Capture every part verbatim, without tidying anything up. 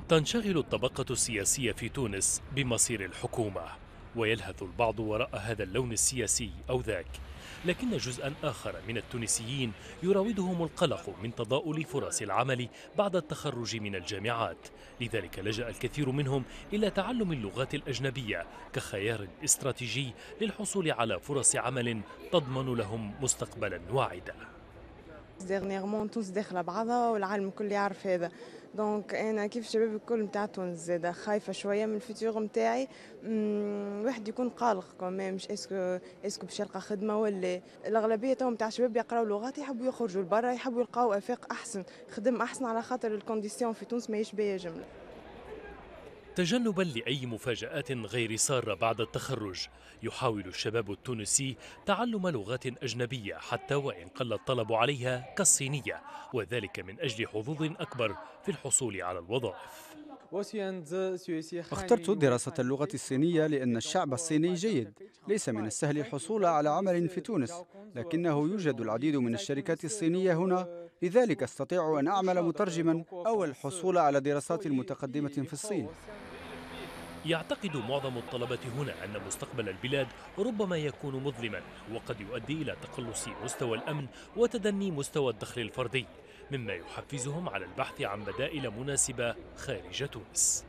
تنشغل الطبقة السياسية في تونس بمصير الحكومة، ويلهث البعض وراء هذا اللون السياسي أو ذاك، لكن جزءا آخر من التونسيين يراودهم القلق من تضاؤل فرص العمل بعد التخرج من الجامعات. لذلك لجأ الكثير منهم إلى تعلم اللغات الأجنبية كخيار استراتيجي للحصول على فرص عمل تضمن لهم مستقبلا واعدا. ديغنيغمون تونس داخله بعضها والعالم الكل يعرف هذا. دونك انا كيف الشباب الكل نتاع تونس زاده خايفه شويه من الفيتور نتاعي. واحد يكون قلق كمان، مش اسكو اسكو باش يلقى خدمه، ولا الاغلبيه تو نتاع الشباب يقراو لغات يحبوا يخرجوا لبرا، يحبوا يلقاو افاق احسن، خدم احسن، على خاطر الكونديسيون في تونس ماهيش باهيه جمله. تجنبا لأي مفاجآت غير سارة بعد التخرج، يحاول الشباب التونسي تعلم لغات أجنبية حتى وإن قل الطلب عليها كالصينية، وذلك من أجل حظوظ أكبر في الحصول على الوظائف. اخترت دراسة اللغة الصينية لأن الشعب الصيني جيد. ليس من السهل الحصول على عمل في تونس، لكنه يوجد العديد من الشركات الصينية هنا، لذلك أستطيع أن أعمل مترجما أو الحصول على دراسات متقدمة في الصين. يعتقد معظم الطلبة هنا أن مستقبل البلاد ربما يكون مظلما، وقد يؤدي إلى تقلص مستوى الأمن وتدني مستوى الدخل الفردي، مما يحفزهم على البحث عن بدائل مناسبة خارج تونس.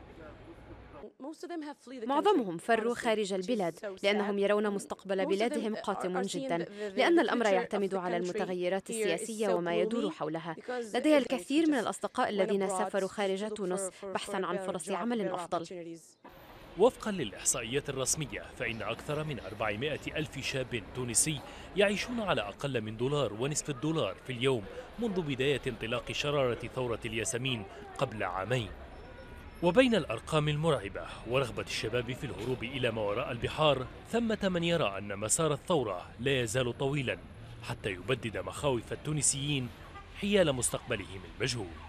معظمهم فروا خارج البلاد لأنهم يرون مستقبل بلادهم قاتم جدا، لأن الأمر يعتمد على المتغيرات السياسية وما يدور حولها. لدي الكثير من الأصدقاء الذين سافروا خارج تونس بحثا عن فرص عمل أفضل. وفقا للإحصائيات الرسمية، فإن أكثر من أربعمائة ألف شاب تونسي يعيشون على أقل من دولار ونصف الدولار في اليوم منذ بداية انطلاق شرارة ثورة الياسمين قبل عامين. وبين الأرقام المرعبة ورغبة الشباب في الهروب إلى ما وراء البحار، ثمة من يرى أن مسار الثورة لا يزال طويلا حتى يبدد مخاوف التونسيين حيال مستقبلهم المجهول.